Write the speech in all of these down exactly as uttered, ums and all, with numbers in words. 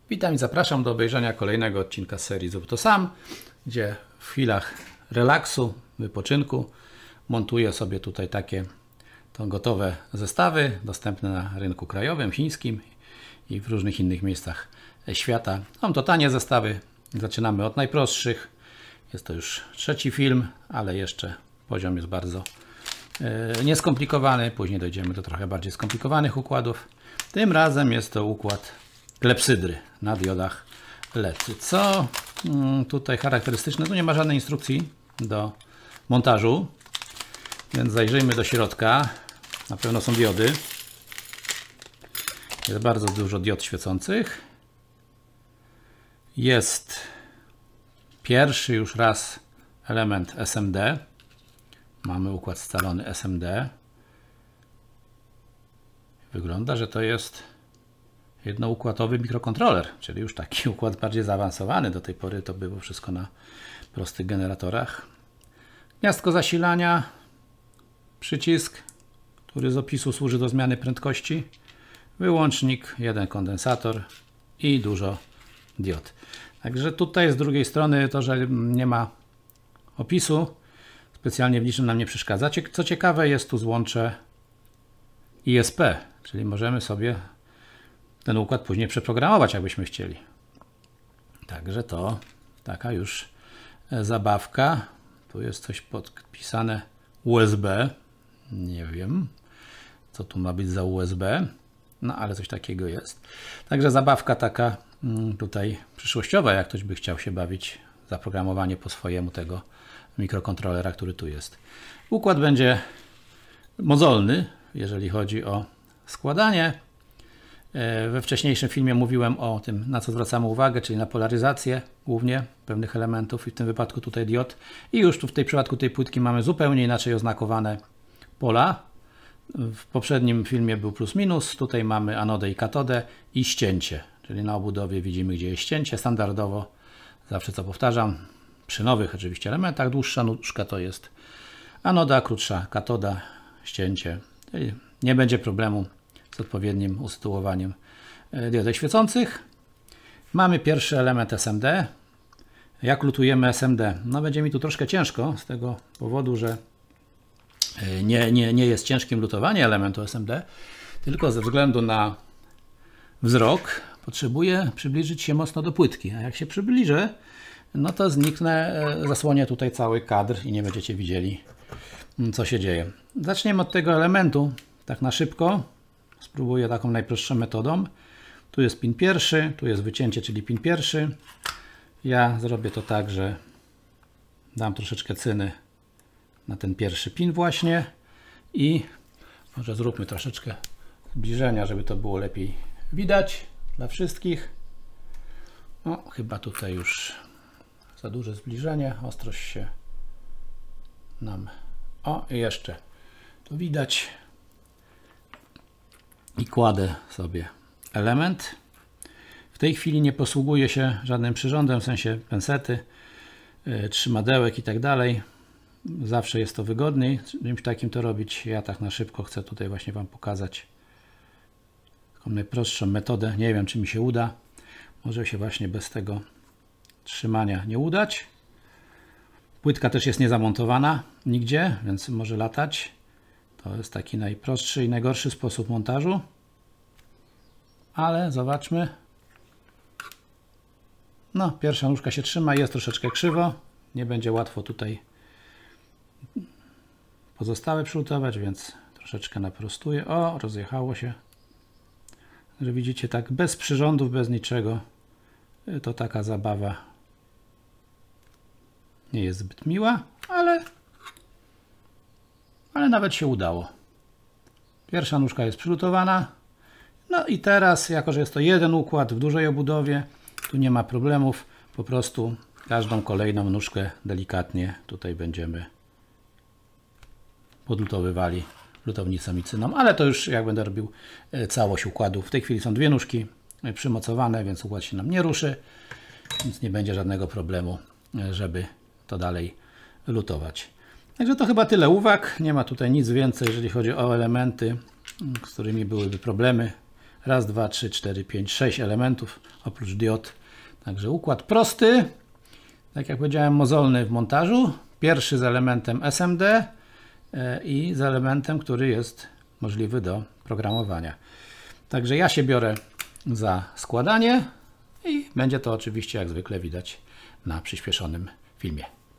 Witam i zapraszam do obejrzenia kolejnego odcinka z serii Zrób to sam, gdzie w chwilach relaksu, wypoczynku montuję sobie tutaj takie to gotowe zestawy dostępne na rynku krajowym, chińskim i w różnych innych miejscach świata. Są to tanie zestawy. Zaczynamy od najprostszych. Jest to już trzeci film, ale jeszcze poziom jest bardzo e, nieskomplikowany. Później dojdziemy do trochę bardziej skomplikowanych układów. Tym razem jest to układ klepsydry na diodach L E D. Co mm, tutaj charakterystyczne, tu nie ma żadnej instrukcji do montażu, więc zajrzyjmy do środka. Na pewno są diody. Jest bardzo dużo diod świecących. Jest pierwszy już raz element S M D. Mamy układ scalony S M D. Wygląda, że to jest jednoukładowy mikrokontroler, czyli już taki układ bardziej zaawansowany. Do tej pory to było wszystko na prostych generatorach. Gniazdko zasilania, przycisk, który z opisu służy do zmiany prędkości, wyłącznik, jeden kondensator i dużo diod. Także tutaj z drugiej strony to, że nie ma opisu, specjalnie w niczym nam nie przeszkadza. Co ciekawe, jest tu złącze I S P, czyli możemy sobie ten układ później przeprogramować, jakbyśmy chcieli. Także to taka już zabawka. Tu jest coś podpisane U S B. Nie wiem, co tu ma być za U S B. No, ale coś takiego jest. Także zabawka taka tutaj przyszłościowa, jak ktoś by chciał się bawić, zaprogramowanie po swojemu tego mikrokontrolera, który tu jest. Układ będzie mozolny, jeżeli chodzi o składanie. We wcześniejszym filmie mówiłem o tym, na co zwracamy uwagę, czyli na polaryzację głównie pewnych elementów i w tym wypadku tutaj diod. I już tu w tej przypadku tej płytki mamy zupełnie inaczej oznakowane pola. W poprzednim filmie był plus minus, tutaj mamy anodę i katodę i ścięcie, czyli na obudowie widzimy, gdzie jest ścięcie. Standardowo, zawsze co powtarzam, przy nowych oczywiście elementach, dłuższa nóżka to jest anoda, krótsza katoda, ścięcie. Czyli nie będzie problemu z odpowiednim usytuowaniem diodek świecących. Mamy pierwszy element S M D. Jak lutujemy S M D? No będzie mi tu troszkę ciężko z tego powodu, że nie, nie, nie jest ciężkim lutowanie elementu S M D, tylko ze względu na wzrok potrzebuję przybliżyć się mocno do płytki, a jak się przybliżę, no to zniknę, zasłonię tutaj cały kadr i nie będziecie widzieli, co się dzieje. Zaczniemy od tego elementu, tak na szybko. Spróbuję taką najprostszą metodą. Tu jest pin pierwszy, tu jest wycięcie, czyli pin pierwszy. Ja zrobię to tak, że dam troszeczkę cyny na ten pierwszy pin właśnie i może zróbmy troszeczkę zbliżenia, żeby to było lepiej widać dla wszystkich. No, chyba tutaj już za duże zbliżenie, ostrość się nam... O, i jeszcze tu widać. I kładę sobie element. W tej chwili nie posługuję się żadnym przyrządem, w sensie pensety, yy, trzymadełek i tak dalej. Zawsze jest to wygodniej czymś takim to robić. Ja tak na szybko chcę tutaj właśnie Wam pokazać taką najprostszą metodę. Nie wiem, czy mi się uda. Może się właśnie bez tego trzymania nie udać. Płytka też jest niezamontowana nigdzie, więc może latać. To jest taki najprostszy i najgorszy sposób montażu. Ale zobaczmy. No, pierwsza nóżka się trzyma, jest troszeczkę krzywo. Nie będzie łatwo tutaj pozostałe przylutować, więc troszeczkę naprostuję. O, rozjechało się. Że widzicie, tak bez przyrządów, bez niczego. To taka zabawa nie jest zbyt miła, ale ale nawet się udało. Pierwsza nóżka jest przylutowana. No i teraz, jako że jest to jeden układ w dużej obudowie, tu nie ma problemów. Po prostu każdą kolejną nóżkę delikatnie tutaj będziemy podlutowywali lutownicą i cyną. Ale to już jak będę robił całość układu. W tej chwili są dwie nóżki przymocowane, więc układ się nam nie ruszy. Więc nie będzie żadnego problemu, żeby to dalej lutować. Także to chyba tyle uwag. Nie ma tutaj nic więcej, jeżeli chodzi o elementy, z którymi byłyby problemy Raz, dwa, trzy, cztery, pięć, sześć elementów oprócz diod. Także układ prosty, tak jak powiedziałem, mozolny w montażu. Pierwszy z elementem S M D i z elementem, który jest możliwy do programowania. Także ja się biorę za składanie i będzie to oczywiście jak zwykle widać na przyspieszonym filmie.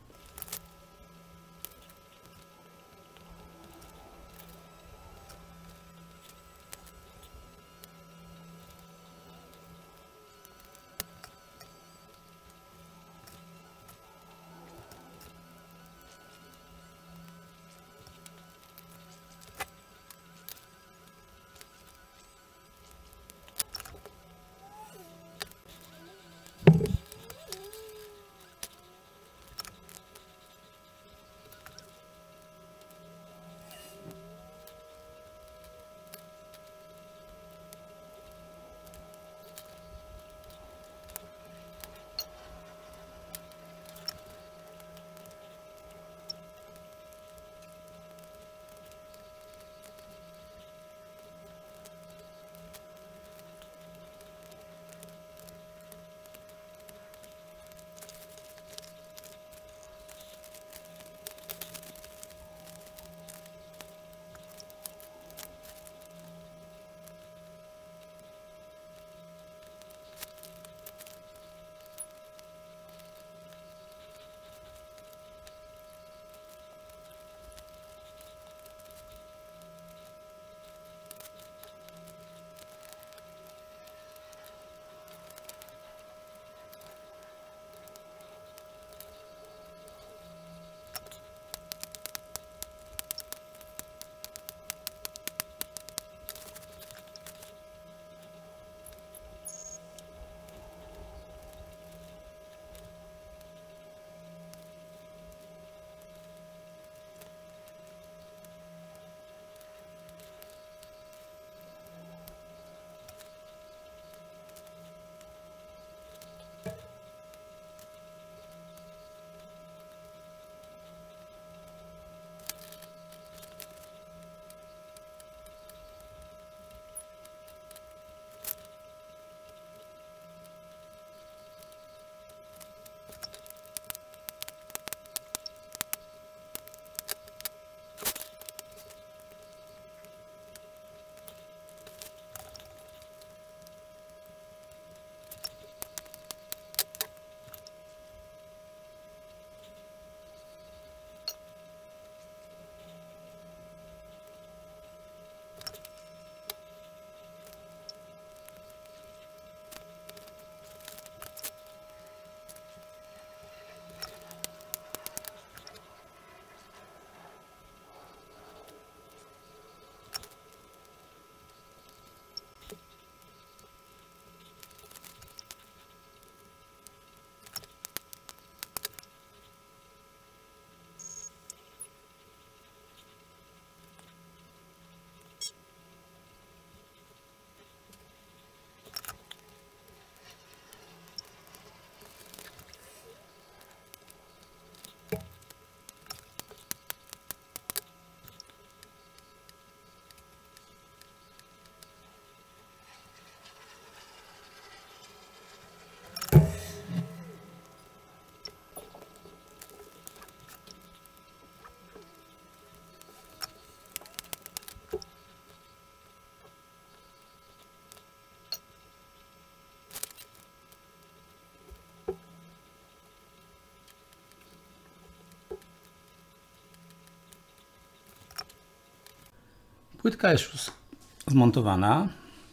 Płytka jest już zmontowana.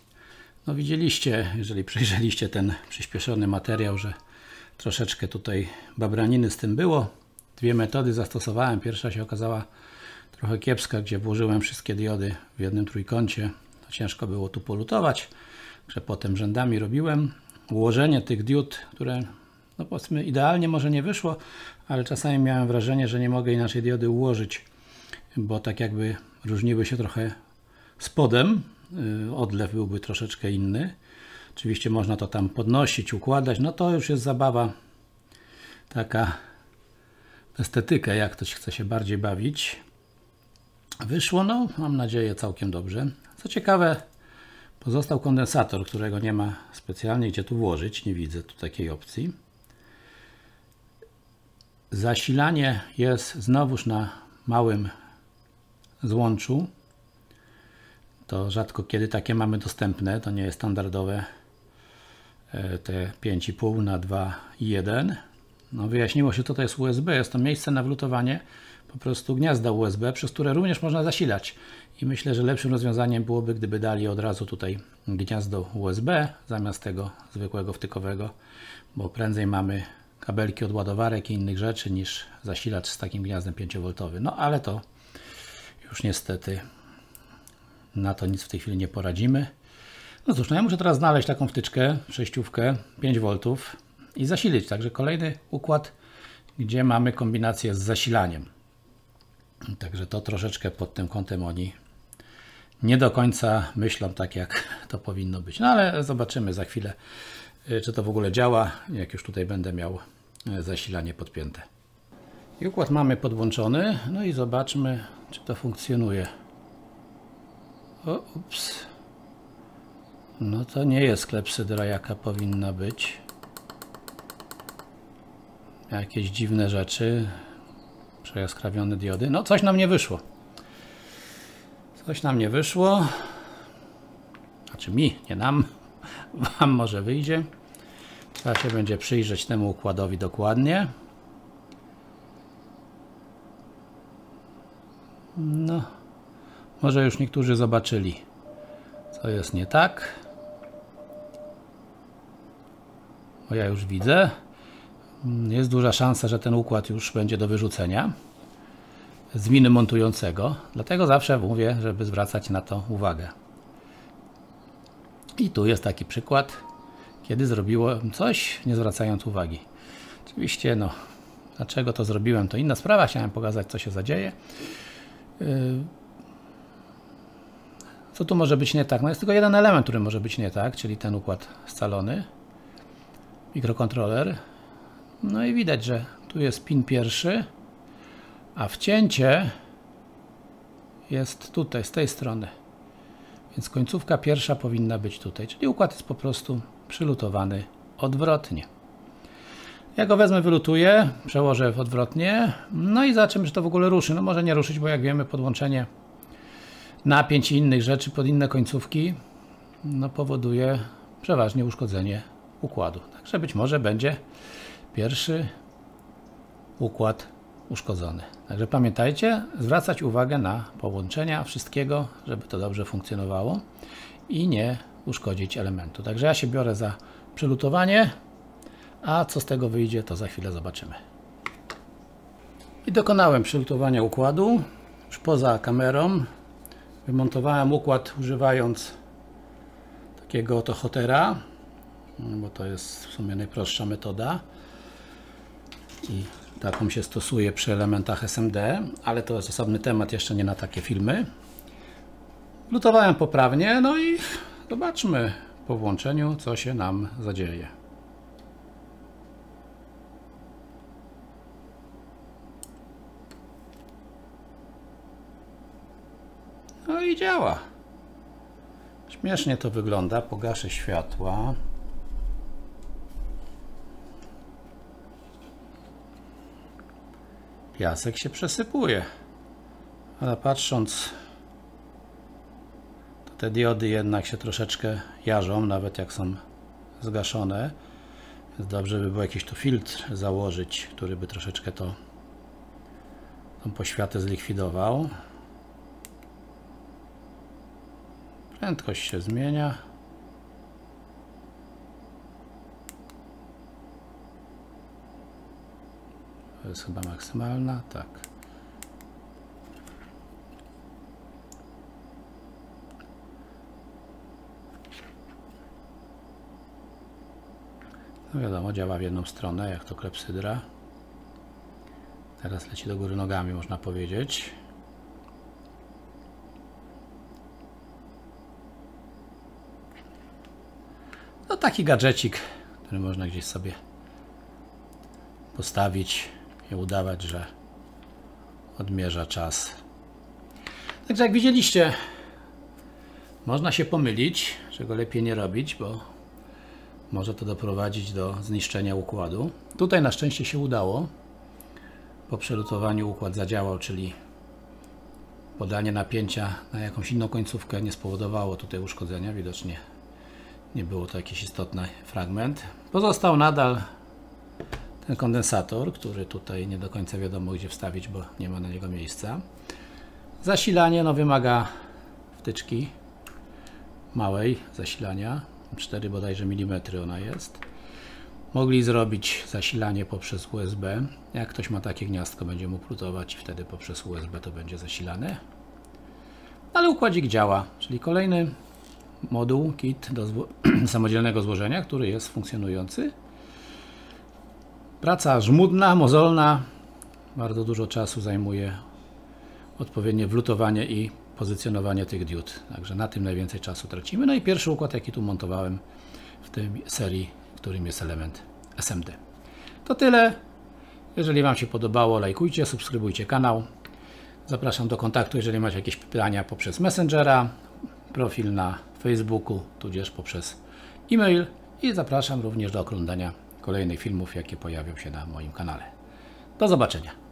No widzieliście, jeżeli przejrzeliście ten przyspieszony materiał, że troszeczkę tutaj babraniny z tym było. Dwie metody zastosowałem. Pierwsza się okazała trochę kiepska, gdzie włożyłem wszystkie diody w jednym trójkącie. To ciężko było tu polutować, że potem rzędami robiłem. Ułożenie tych diod, które no powiedzmy idealnie może nie wyszło, ale czasami miałem wrażenie, że nie mogę inaczej diody ułożyć, bo tak jakby różniły się trochę spodem. Odlew byłby troszeczkę inny. Oczywiście można to tam podnosić, układać. No to już jest zabawa taka estetykę, jak ktoś chce się bardziej bawić. Wyszło, no mam nadzieję, całkiem dobrze. Co ciekawe, Pozostał kondensator, którego nie ma specjalnie gdzie tu włożyć. Nie widzę tu takiej opcji. Zasilanie jest znowuż na małym złączu. To rzadko kiedy takie mamy dostępne. To nie jest standardowe te pięć i pół na dwa i jeden. No, wyjaśniło się, co to jest U S B. Jest to miejsce na wlutowanie po prostu gniazda U S B, przez które również można zasilać. I myślę, że lepszym rozwiązaniem byłoby, gdyby dali od razu tutaj gniazdo U S B zamiast tego zwykłego wtykowego, bo prędzej mamy kabelki od ładowarek i innych rzeczy niż zasilacz z takim gniazdem pięciowoltowym. No ale to już niestety na to nic w tej chwili nie poradzimy. No cóż, no ja muszę teraz znaleźć taką wtyczkę, przejściówkę pięć woltów i zasilić. Także kolejny układ, gdzie mamy kombinację z zasilaniem. Także to troszeczkę pod tym kątem oni nie do końca myślą tak, jak to powinno być. No ale zobaczymy za chwilę, czy to w ogóle działa, jak już tutaj będę miał zasilanie podpięte. I układ mamy podłączony. No i zobaczmy, czy to funkcjonuje. O, ups. No to nie jest klepsydra, jaka powinna być. Jakieś dziwne rzeczy. Przejaskrawione diody. No coś nam nie wyszło. Coś nam nie wyszło. Znaczy mi, nie nam. Wam może wyjdzie. Trzeba się będzie przyjrzeć temu układowi dokładnie. No. Może już niektórzy zobaczyli, co jest nie tak. Bo ja już widzę. Jest duża szansa, że ten układ już będzie do wyrzucenia z winy montującego. Dlatego zawsze mówię, żeby zwracać na to uwagę. I tu jest taki przykład, kiedy zrobiłem coś, nie zwracając uwagi. Oczywiście, no, dlaczego to zrobiłem, to inna sprawa. Chciałem pokazać, co się zadzieje. Co tu może być nie tak? No jest tylko jeden element, który może być nie tak, czyli ten układ scalony. Mikrokontroler. No i widać, że tu jest pin pierwszy, a wcięcie jest tutaj, z tej strony. Więc końcówka pierwsza powinna być tutaj, czyli układ jest po prostu przylutowany odwrotnie. Ja go wezmę, wylutuję, przełożę odwrotnie, no i zobaczymy, czy to w ogóle ruszy. No może nie ruszyć, bo jak wiemy, podłączenie napięć i innych rzeczy pod inne końcówki no powoduje przeważnie uszkodzenie układu. Także być może będzie pierwszy układ uszkodzony. Także pamiętajcie, zwracać uwagę na połączenia wszystkiego, żeby to dobrze funkcjonowało i nie uszkodzić elementu. Także ja się biorę za przylutowanie, a co z tego wyjdzie, to za chwilę zobaczymy. I dokonałem przylutowania układu już poza kamerą. Wymontowałem układ używając takiego oto hotera, bo to jest w sumie najprostsza metoda i taką się stosuje przy elementach S M D, ale to jest osobny temat, jeszcze nie na takie filmy. Lutowałem poprawnie, no i zobaczmy po włączeniu, co się nam zadzieje. No i działa. Śmiesznie to wygląda. Pogaszę światła. Piasek się przesypuje. Ale patrząc, to te diody jednak się troszeczkę jarzą, nawet jak są zgaszone. Więc dobrze by było jakiś tu filtr założyć, który by troszeczkę to tą poświatę zlikwidował. Prędkość się zmienia. To jest chyba maksymalna, tak. No wiadomo, działa w jedną stronę, jak to klepsydra. Teraz leci do góry nogami, można powiedzieć. No taki gadżecik, który można gdzieś sobie postawić i udawać, że odmierza czas. Także jak widzieliście, Można się pomylić, czego lepiej nie robić, bo może to doprowadzić do zniszczenia układu. Tutaj na szczęście się udało. Po przelutowaniu układ zadziałał, czyli podanie napięcia na jakąś inną końcówkę nie spowodowało tutaj uszkodzenia. Widocznie nie było to jakiś istotny fragment. Pozostał nadal ten kondensator, który tutaj nie do końca wiadomo gdzie wstawić, bo nie ma na niego miejsca. Zasilanie no, wymaga wtyczki małej zasilania, cztery bodajże milimetry ona jest. Mogli zrobić zasilanie poprzez U S B. Jak ktoś ma takie gniazdko, będzie mógł lutować i wtedy poprzez U S B to będzie zasilane. Ale układzik działa, czyli kolejny moduł, kit do samodzielnego złożenia, który jest funkcjonujący. Praca żmudna, mozolna, bardzo dużo czasu zajmuje odpowiednie wlutowanie i pozycjonowanie tych diod. Także na tym najwięcej czasu tracimy. No i pierwszy układ, jaki tu montowałem w tej serii, którym jest element S M D. To tyle. Jeżeli Wam się podobało, lajkujcie, subskrybujcie kanał. Zapraszam do kontaktu, jeżeli macie jakieś pytania poprzez Messengera, profil na Facebooku, tudzież poprzez e-mail i zapraszam również do oglądania kolejnych filmów, jakie pojawią się na moim kanale. Do zobaczenia.